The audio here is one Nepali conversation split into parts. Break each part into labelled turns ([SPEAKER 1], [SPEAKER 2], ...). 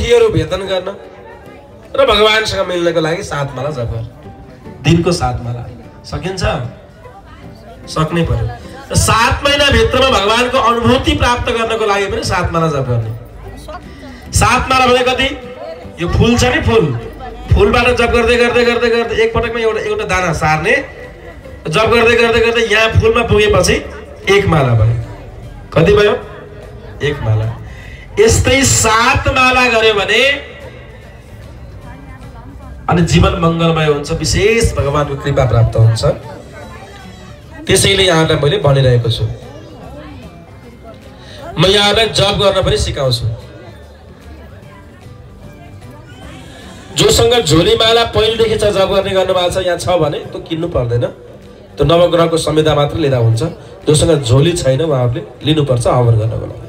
[SPEAKER 1] पोथीहरू भेदन गर्न र भगवानसँग मिल्नको लागि 7 माला जप गर। दिनको 7 माला सकिन्छ? सक्नै पर्यो। 7 महिना भित्रमा भगवानको अनुभूति प्राप्त गर्नको लागि पनि 7 माला जप गर्ने। 7 माला भने कति? यो फूल छ नि, फूलबाट जप गर्दै गर्दै गर्दै गर्दै एक पटकमा एउटा दाना सार्ने, जप गर्दै गर्दै गर्दै यहाँ फूलमा पुगेपछि 1 माला भयो। कति भयो? 1 माला। यस्तै 7 माला गर्यो भने अनि जीवन मंगलमय हुन्छ, विशेष भगवानको कृपा प्राप्त हुन्छ। त्यसैले यहाँलाई मैले भनिरहेको छु। म यहाँलाई जप गर्न पनि सिकाउँछु। जोसँग झोली माला पहिलेदेखि छ जप गर्ने गर्नुभएको छ यहाँ छ भने त्यो किन्नु पर्दैन, त्यो नवग्रहको संहिता मात्र लिँदा हुन्छ। जोसँग झोली छैन उहाँहरूले लिनुपर्छ हवन गर्नको लागि।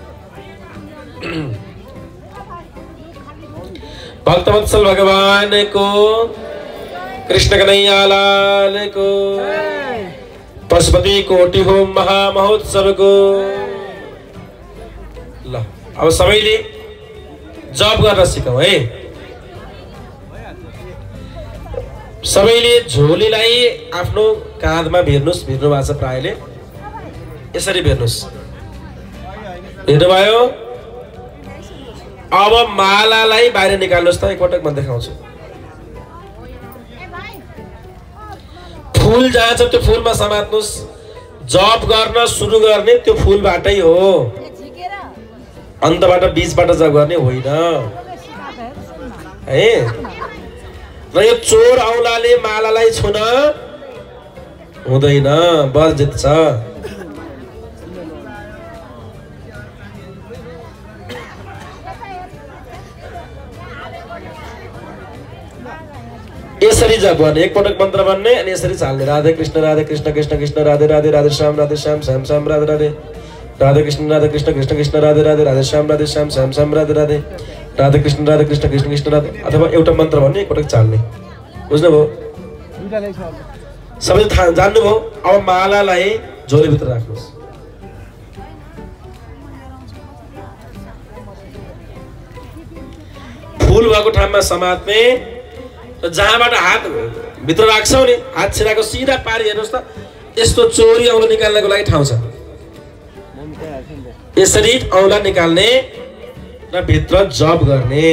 [SPEAKER 1] भक्तवत्सल भगवानको, कृष्ण कन्हैया लालको, पशुपति कोटि होम महामहोत्सवको। ल अब सबैले जप गर्न सिकौँ है। सबैले झोलीलाई आफ्नो काँधमा भेर्नुस्, भेर्नु भएको छ प्रायले, यसरी भेर्नुस्। हेर्नुभयो? अब मालालाई बाहिर निकाल्नुस् त, एकपटक म देखाउँछु। फूल जहाँ छ त्यो फूलमा समात्नुस्। जप गर्न सुरु गर्ने त्यो फूलबाटै हो, अन्तबाट बीचबाट जप गर्ने होइन है। र यो चोर औलाले मालालाई छुन हुँदैन, वर्जित छ। यसरी जप गर्ने, एकपटक मन्त्र भन्ने अनि यसरी चाल्ने। राधे कृष्ण कृष्ण कृष्ण राधे राधे, राधे श्याम श्याम श्याम राधे राधे, राधे कृष्ण कृष्ण कृष्ण राधे राधे, राधे श्याम श्याम श्याम राधे राधे, राधे कृष्ण कृष्ण कृष्ण राधे। अथवा एउटा मन्त्र भन्ने, एकपटक चाल्ने। बुझ्नुभयो? सबै थाहा जान्नुभयो? अब मालालाई झोलीभित्र राख्नुहोस्। फूल भएको ठाउँमा समात्ने र जहाँबाट हात भित्र राख्छौ नि, हात छिराको सिधा पारी हेर्नुहोस् त, यस्तो चोरी औँला निकाल्नको लागि ठाउँ छ। यसरी औँला निकाल्ने र भित्र जप गर्ने।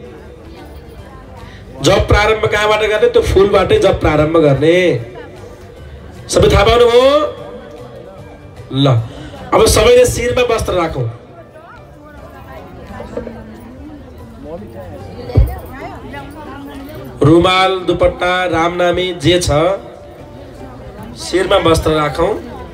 [SPEAKER 1] जप प्रारम्भ कहाँबाट गर्ने? त्यो फूलबाटै जप प्रारम्भ गर्ने। सबै थाहा पाउनुभयो? ल अब सबैले शिरमा वस्त्र राखौँ। रुमाल, दुपट्टा, रामनामी जे छ शिरमा वस्त्र राखौँ।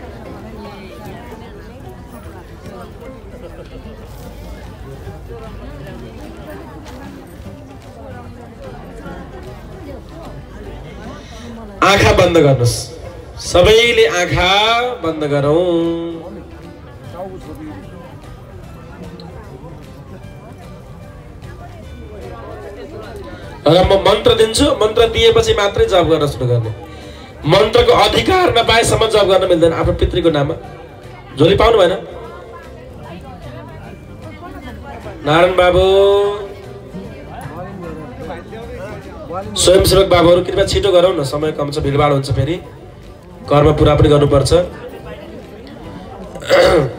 [SPEAKER 1] आँखा बन्द गर्नुहोस्। सबैले आँखा बन्द गरौँ। र म मन्त्र दिन्छु, मन्त्र दिएपछि मात्रै जप गर्न सुरु गर्ने। मन्त्रको अधिकार नपाएसम्म जप गर्न मिल्दैन। आफ्नो पितृको नाममा झोली पाउनु भएन? नारायण बाबु, स्वयंसेवक बाबुहरू कृपया छिटो गरौँ न, समय कम छ, भिडभाड हुन्छ, फेरि घरमा पुरा पनि गर्नुपर्छ।